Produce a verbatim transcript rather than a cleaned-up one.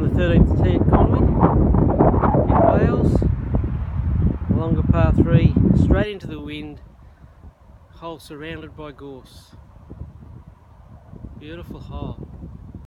on the thirteenth tee at Conwy in Wales. Longer par three, straight into the wind, hole surrounded by gorse. Beautiful hole.